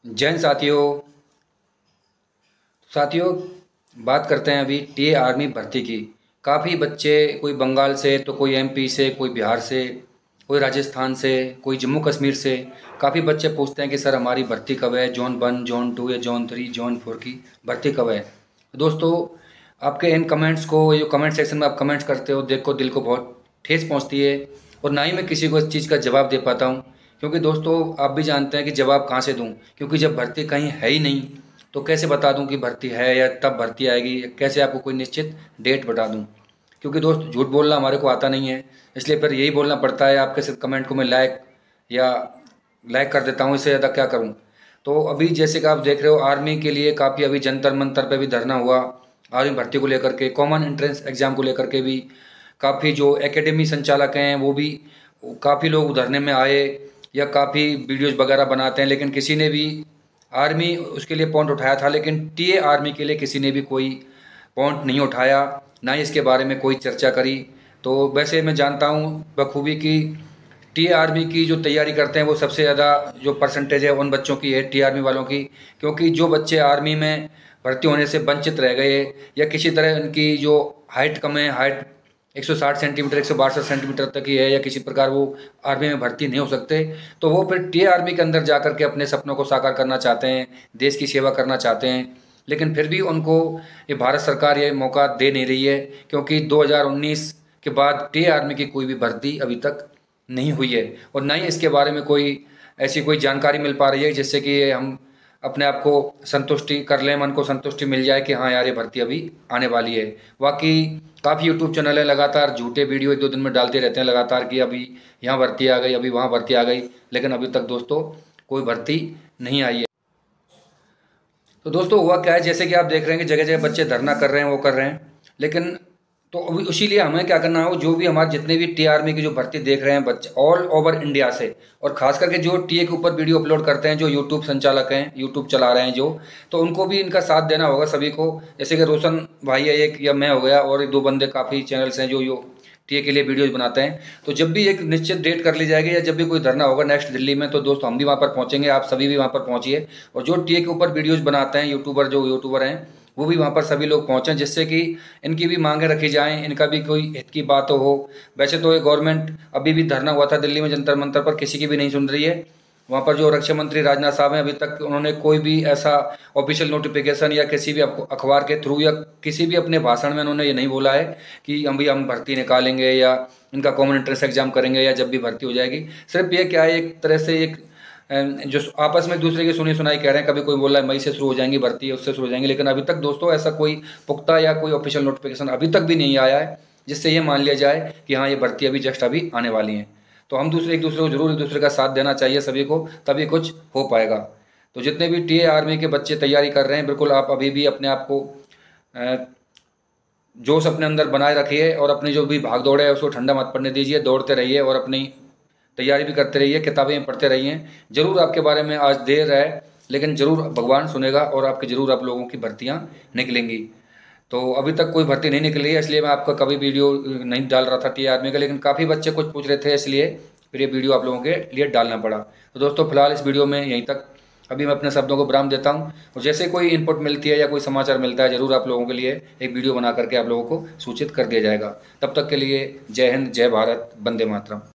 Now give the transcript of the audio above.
जैन साथियों बात करते हैं अभी टीए आर्मी भर्ती की। काफ़ी बच्चे कोई बंगाल से तो कोई एमपी से, कोई बिहार से, कोई राजस्थान से, कोई जम्मू कश्मीर से। काफ़ी बच्चे पूछते हैं कि सर हमारी भर्ती कब है, जोन 1, जोन 2 या जोन 3, जोन 4 की भर्ती कब है। दोस्तों, आपके इन कमेंट्स को, जो कमेंट सेक्शन में आप कमेंट्स करते हो, देखो दिल को बहुत ठेस पहुँचती है। और ना ही मैं किसी को इस चीज़ का जवाब दे पाता हूँ, क्योंकि दोस्तों आप भी जानते हैं कि जवाब कहाँ से दूँ, क्योंकि जब भर्ती कहीं है ही नहीं तो कैसे बता दूं कि भर्ती है या तब भर्ती आएगी, कैसे आपको कोई निश्चित डेट बता दूं। क्योंकि दोस्त झूठ बोलना हमारे को आता नहीं है, इसलिए फिर यही बोलना पड़ता है। आपके सिर्फ कमेंट को मैं लाइक कर देता हूं, इससे ज़्यादा क्या करूं। तो अभी जैसे कि आप देख रहे हो, आर्मी के लिए काफ़ी अभी जंतर मंतर पे भी धरना हुआ। आर्मी भर्ती को लेकर के, कॉमन एंट्रेंस एग्ज़ाम को लेकर के भी काफ़ी जो एकेडमी संचालक हैं वो भी काफ़ी लोग धरने में आए या काफ़ी वीडियोज़ वगैरह बनाते हैं, लेकिन किसी ने भी आर्मी उसके लिए पॉइंट उठाया था, लेकिन टीए आर्मी के लिए किसी ने भी कोई पॉइंट नहीं उठाया, ना ही इसके बारे में कोई चर्चा करी। तो वैसे मैं जानता हूँ बखूबी कि टीए आर्मी की जो तैयारी करते हैं वो सबसे ज़्यादा जो परसेंटेज है उन बच्चों की है, टीए आर्मी वालों की। क्योंकि जो बच्चे आर्मी में भर्ती होने से वंचित रह गए या किसी तरह उनकी जो हाइट कम है, हाइट 160 सेंटीमीटर 162 सेंटीमीटर तक ही है, या किसी प्रकार वो आर्मी में भर्ती नहीं हो सकते, तो वो फिर टीए आर्मी के अंदर जा कर के अपने सपनों को साकार करना चाहते हैं, देश की सेवा करना चाहते हैं। लेकिन फिर भी उनको ये भारत सरकार ये मौका दे नहीं रही है, क्योंकि 2019 के बाद टीए आर्मी की कोई भी भर्ती अभी तक नहीं हुई है, और ना ही इसके बारे में कोई ऐसी कोई जानकारी मिल पा रही है जिससे कि हम अपने आप को संतुष्टि कर लें, मन को संतुष्टि मिल जाए कि हाँ यार ये भर्ती अभी आने वाली है। बाकी काफ़ी यूट्यूब चैनल है, लगातार झूठे वीडियो 1-2 दिन में डालते रहते हैं लगातार कि अभी यहाँ भर्ती आ गई, अभी वहाँ भर्ती आ गई, लेकिन अभी तक दोस्तों कोई भर्ती नहीं आई है। तो दोस्तों हुआ क्या है, जैसे कि आप देख रहे हैं कि जगह जगह बच्चे धरना कर रहे हैं, वो कर रहे हैं, लेकिन तो अभी इसीलिए हमें क्या करना हो, जो भी हमारे जितने भी टी आर्मी की जो भर्ती देख रहे हैं बच्चे ऑल ओवर इंडिया से, और खास करके जो टीए के ऊपर वीडियो अपलोड करते हैं, जो यूट्यूब संचालक हैं, यूट्यूब चला रहे हैं जो, तो उनको भी इनका साथ देना होगा सभी को। जैसे कि रोशन भाई है एक, या मैं हो गया, और 1-2 बंदे काफ़ी चैनल्स हैं जो टीए के लिए वीडियोज बनाते हैं। तो जब भी एक निश्चित डेट कर ली जाएगी या जब भी कोई धरना होगा नेक्स्ट दिल्ली में, तो दोस्तों हम भी वहाँ पर पहुँचेंगे, आप सभी भी वहाँ पर पहुँचिए। और जो टीए के ऊपर वीडियोज बनाते हैं यूट्यूबर हैं, वो भी वहाँ पर सभी लोग पहुँचें, जिससे कि इनकी भी मांगें रखी जाएं, इनका भी कोई हित की बात हो। वैसे तो ये गवर्नमेंट अभी भी धरना हुआ था दिल्ली में जंतर मंतर पर, किसी की भी नहीं सुन रही है। वहाँ पर जो रक्षा मंत्री राजनाथ साहब हैं, अभी तक उन्होंने कोई भी ऐसा ऑफिशियल नोटिफिकेशन या किसी भी अखबार के थ्रू या किसी भी अपने भाषण में उन्होंने ये नहीं बोला है कि हम भर्ती निकालेंगे या इनका कॉमन एंट्रेंस एग्जाम करेंगे या जब भी भर्ती हो जाएगी। सिर्फ ये क्या है, एक तरह से एक जो आपस में एक दूसरे की सुनी सुनाई कह रहे हैं। कभी कोई बोल रहा है मई से शुरू हो जाएंगी भर्ती, उससे शुरू हो जाएंगी, लेकिन अभी तक दोस्तों ऐसा कोई पुख्ता या कोई ऑफिशियल नोटिफिकेशन अभी तक भी नहीं आया है जिससे ये मान लिया जाए कि हाँ ये भर्ती अभी जस्ट अभी आने वाली है। तो हम एक दूसरे को जरूर एक दूसरे का साथ देना चाहिए सभी को, तभी कुछ हो पाएगा। तो जितने भी टीए आर्मी के बच्चे तैयारी कर रहे हैं, बिल्कुल आप अभी भी अपने आप को जोश अपने अंदर बनाए रखिए, और अपनी जो भी भाग दौड़ है उसको ठंडा मत पड़ने दीजिए, दौड़ते रहिए और अपनी तैयारी भी करते रहिए, किताबें पढ़ते रहिए। जरूर आपके बारे में आज देर है, लेकिन जरूर भगवान सुनेगा और आपके जरूर आप लोगों की भर्तियां निकलेंगी। तो अभी तक कोई भर्ती नहीं निकली है, इसलिए मैं आपका कभी वीडियो नहीं डाल रहा था टी आर्मी का, लेकिन काफ़ी बच्चे कुछ पूछ रहे थे, इसलिए फिर ये वीडियो आप लोगों के लिए डालना पड़ा। तो दोस्तों फिलहाल इस वीडियो में यहीं तक, अभी मैं अपने शब्दों को विराम देता हूँ, और जैसे कोई इनपुट मिलती है या कोई समाचार मिलता है जरूर आप लोगों के लिए एक वीडियो बना करके आप लोगों को सूचित कर दिया जाएगा। तब तक के लिए जय हिंद, जय भारत, वंदे मातरम।